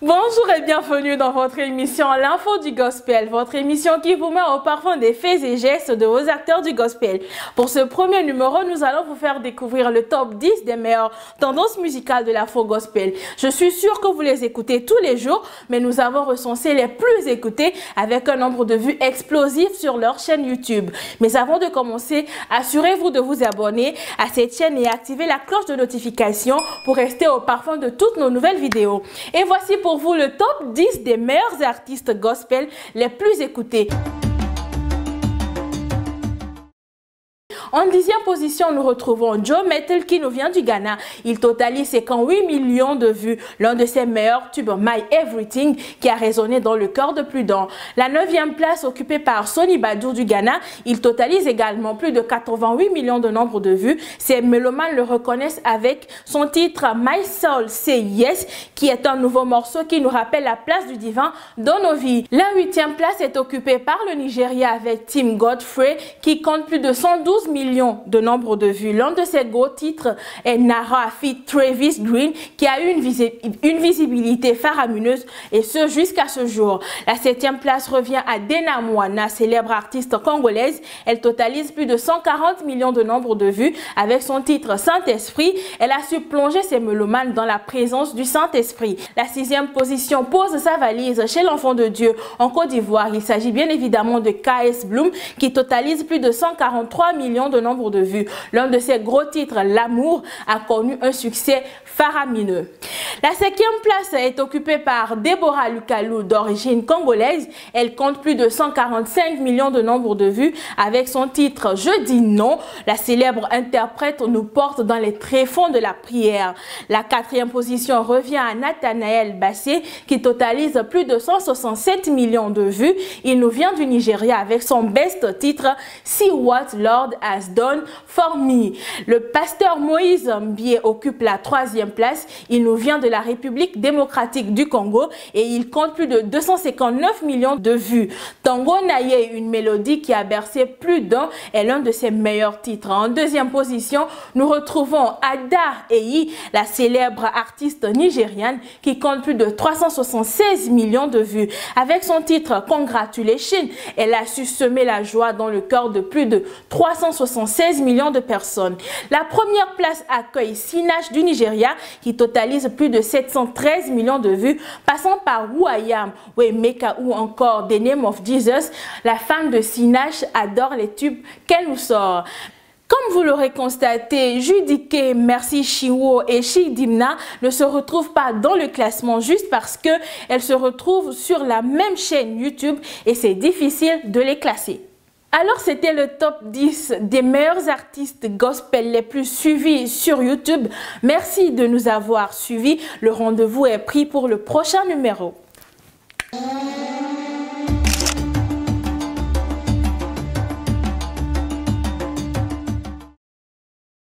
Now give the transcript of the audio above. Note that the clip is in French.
Bonjour et bienvenue dans votre émission L'info du gospel, votre émission qui vous met au parfum des faits et gestes de vos acteurs du gospel. Pour ce premier numéro, nous allons vous faire découvrir le top 10 des meilleures tendances musicales de l'afro gospel. Je suis sûre que vous les écoutez tous les jours, mais nous avons recensé les plus écoutés avec un nombre de vues explosif sur leur chaîne YouTube. Mais avant de commencer, assurez-vous de vous abonner à cette chaîne et activer la cloche de notification pour rester au parfum de toutes nos nouvelles vidéos. Et voici pour vous le top 10 des meilleurs artistes gospel les plus écoutés. En 10e position, nous retrouvons Joe Mettle qui nous vient du Ghana. Il totalise 58 millions de vues, l'un de ses meilleurs tubes My Everything qui a résonné dans le cœur de plus d'un. La 9e place occupée par Sonny Badur du Ghana, il totalise également plus de 88 millions de nombre de vues. Ces mélomanes le reconnaissent avec son titre My Soul Say Yes qui est un nouveau morceau qui nous rappelle la place du divin dans nos vies. La 8e place est occupée par le Nigeria avec Tim Godfrey qui compte plus de 112 millions de nombre de vues. L'un de ses gros titres est Nara feat. Travis Green qui a eu une visibilité faramineuse et ce jusqu'à ce jour. La 7e place revient à Dena Moana, célèbre artiste congolaise. Elle totalise plus de 140 millions de nombre de vues avec son titre Saint-Esprit. Elle a su plonger ses mélomanes dans la présence du Saint-Esprit. La 6e position pose sa valise chez l'Enfant de Dieu en Côte d'Ivoire. Il s'agit bien évidemment de KS Bloom qui totalise plus de 143 millions de nombre de vues. L'un de ses gros titres, L'amour, a connu un succès faramineux. La 5e place est occupée par Deborah Lukalou d'origine congolaise. Elle compte plus de 145 millions de nombre de vues avec son titre Je dis non. La célèbre interprète nous porte dans les tréfonds de la prière. La 4e position revient à Nathanaël Bassey qui totalise plus de 167 millions de vues. Il nous vient du Nigeria avec son best titre See What Lord Has Done for Me. Le pasteur Moïse Mbie occupe la 3e place. Il nous vient de la République démocratique du Congo et il compte plus de 259 millions de vues. Tango Naye, une mélodie qui a bercé plus d'un, est l'un de ses meilleurs titres. En 2e position, nous retrouvons Ada Eyi, la célèbre artiste nigériane qui compte plus de 376 millions de vues. Avec son titre Congratulations, elle a su semer la joie dans le cœur de plus de 376 millions de personnes. La première place accueille Sinach du Nigeria qui totalise plus de 713 millions de vues, passant par Who I Am, Wemeka ou encore The Name of Jesus. La fan de Sinach adore les tubes qu'elle nous sort. Comme vous l'aurez constaté, Judike, Merci Chiwo et Chidimna ne se retrouvent pas dans le classement juste parce qu'elles se retrouvent sur la même chaîne YouTube et c'est difficile de les classer. Alors c'était le top 10 des meilleurs artistes gospel les plus suivis sur YouTube. Merci de nous avoir suivis. Le rendez-vous est pris pour le prochain numéro.